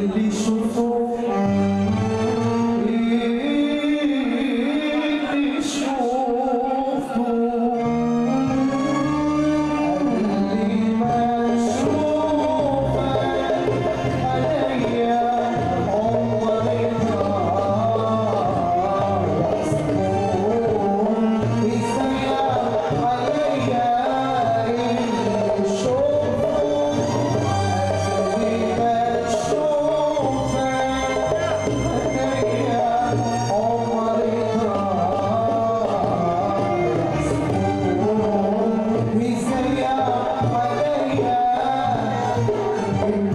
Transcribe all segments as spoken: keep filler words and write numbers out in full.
اللي شوفوا اللي شوفوا اللي ما شوفه عليا عمري ضاع يحسبون يسيا عليا اللي شوفوا اللي ما شوفه عليا عمري ضاع يحسبون يسيا عليا انت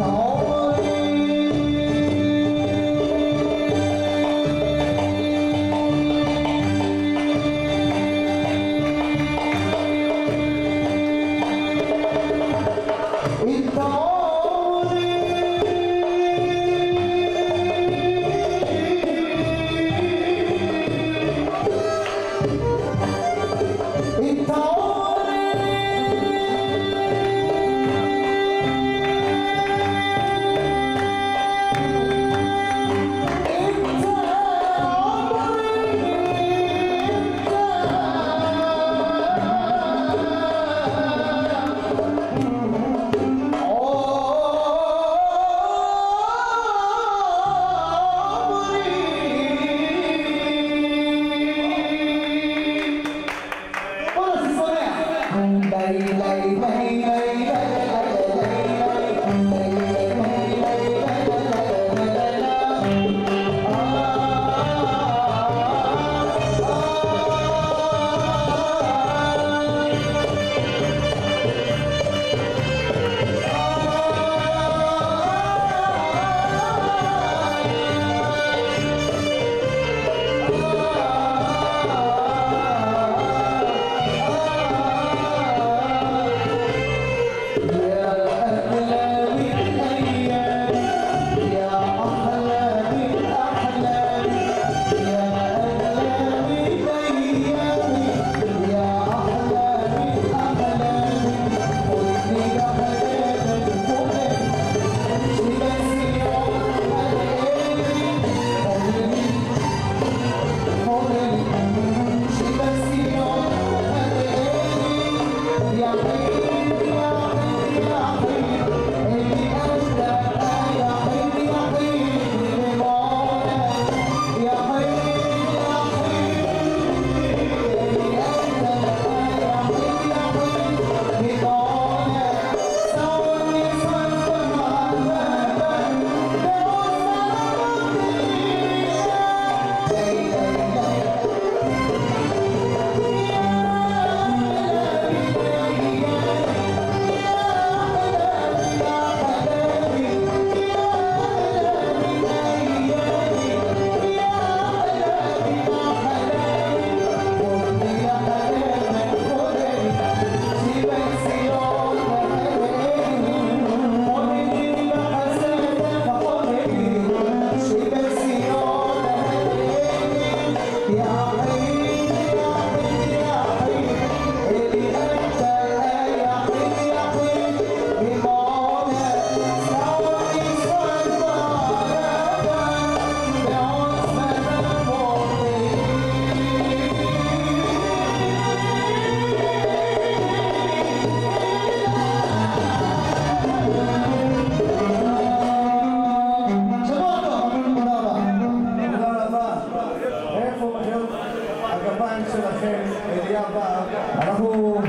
אנחנו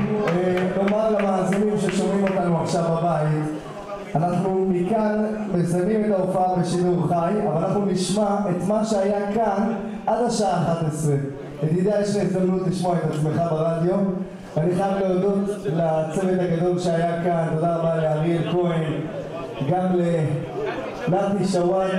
נאמר למאזינים ששומעים אותנו עכשיו בבית, אנחנו מכאן מסיימים את ההופעה בשידור חי, אבל אנחנו נשמע את מה שהיה כאן עד השעה אחת עשרה. ידידיה, יש לי הזדמנות לשמוע את עצמך ברדיו, ואני חייב להודות לצוות הגדול שהיה כאן. תודה רבה לאריאל כהן, גם לנתי שוואט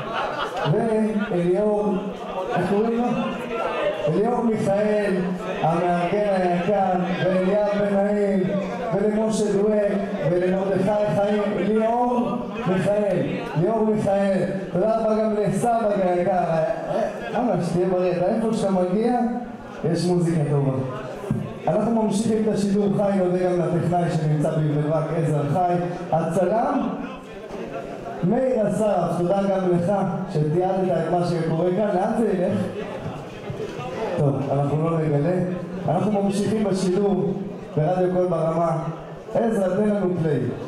ואליאור, איך קוראים לו? אליאור מיכאל, המארגן היקר, ואליאב בן נעים, ולמשה דואק, ולמרדכי חיים. ליאור מיכאל, ליאור מיכאל. תודה רבה גם לסבא היקר. למה שתהיה בריא, איפה שאתה מגיע, יש מוזיקה טובה. אנחנו ממשיכים את השידור חי, נודה גם לטכנאי שנמצא בבלבק עזר חי. הצלם מאיר אסרף, תודה גם לך שתיעדת את מה שקורה כאן. לאן זה ילך? טוב, אנחנו לא נגלה. אנחנו ממשיכים בשידור ברדיו קול ברמה. עזרא, תן לנו פליי.